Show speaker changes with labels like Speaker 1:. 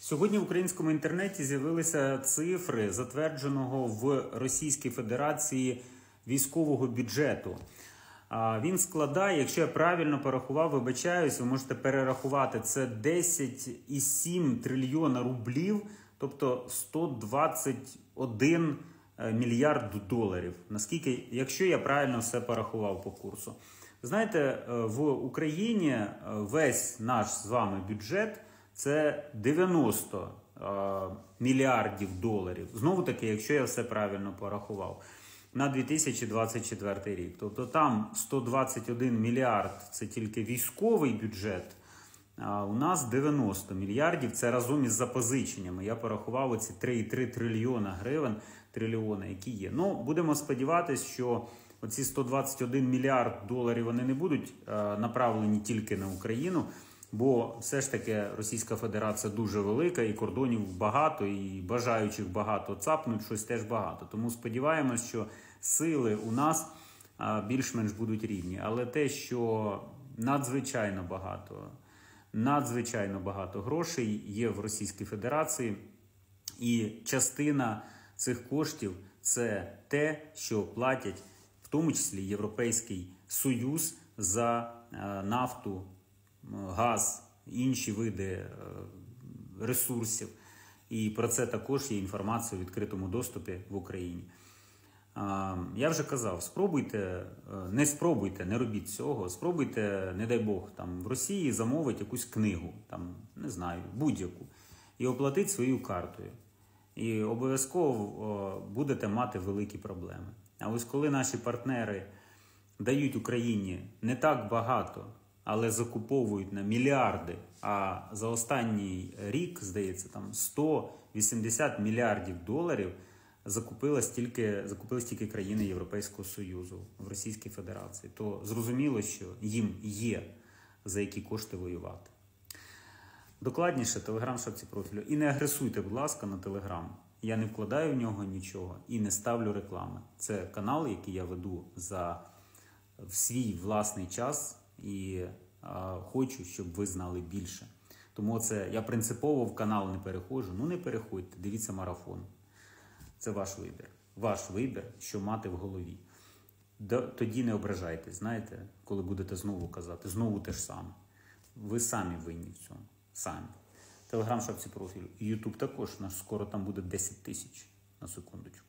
Speaker 1: Сьогодні в українському інтернеті з'явилися цифри затвердженого в Російській Федерації військового бюджету. Він складає, якщо я правильно порахував, вибачаюсь, ви можете перерахувати, це 10,7 трильйона рублів, тобто 121 мільярд доларів. Наскільки, якщо я правильно все порахував по курсу. Знаєте, в Україні весь наш з вами бюджет – це 90 мільярдів доларів. Знову таки, якщо я все правильно порахував, на 2024 рік. Тобто там 121 мільярд – це тільки військовий бюджет, а у нас 90 мільярдів – це разом із запозиченнями. Я порахував оці 3,3 трильйона гривень, які є. Ну, будемо сподіватися, що оці 121 мільярд доларів вони не будуть направлені тільки на Україну, бо все ж таки Російська Федерація дуже велика, і кордонів багато, і бажаючих багато, цапнуть щось теж багато. Тому сподіваємось, що сили у нас більш-менш будуть рівні. Але те, що надзвичайно багато грошей є в Російській Федерації, і частина цих коштів – це те, що платять в тому числі Європейський Союз за нафту, газ, інші види ресурсів. І про це також є інформація у відкритому доступі в Україні. Я вже казав, не робіть цього, спробуйте, не дай Бог, там в Росії замовити якусь книгу, там, не знаю, будь-яку, і оплатити своєю картою. І обов'язково будете мати великі проблеми. А ось коли наші партнери дають Україні не так багато, але закуповують на мільярди, а за останній рік, здається, там 180 мільярдів доларів закупились тільки країни Європейського Союзу в Російській Федерації, то зрозуміло, що їм є за які кошти воювати. Докладніше, телеграм в шапці профілю. І не агресуйте, будь ласка, на телеграм. Я не вкладаю в нього нічого і не ставлю реклами. Це канал, який я веду в свій власний час і хочу, щоб ви знали більше. Тому я принципово в канал не переходжу. Ну не переходьте, дивіться марафон. Це ваш вибір. Ваш вибір, що мати в голові. Тоді не ображайтесь, знаєте, коли будете знову казати, знову те ж саме. Ви самі винні в цьому. Самі. Телеграм в шапці профілю. І Ютуб також, скоро там буде 10 тисяч. На секундочку.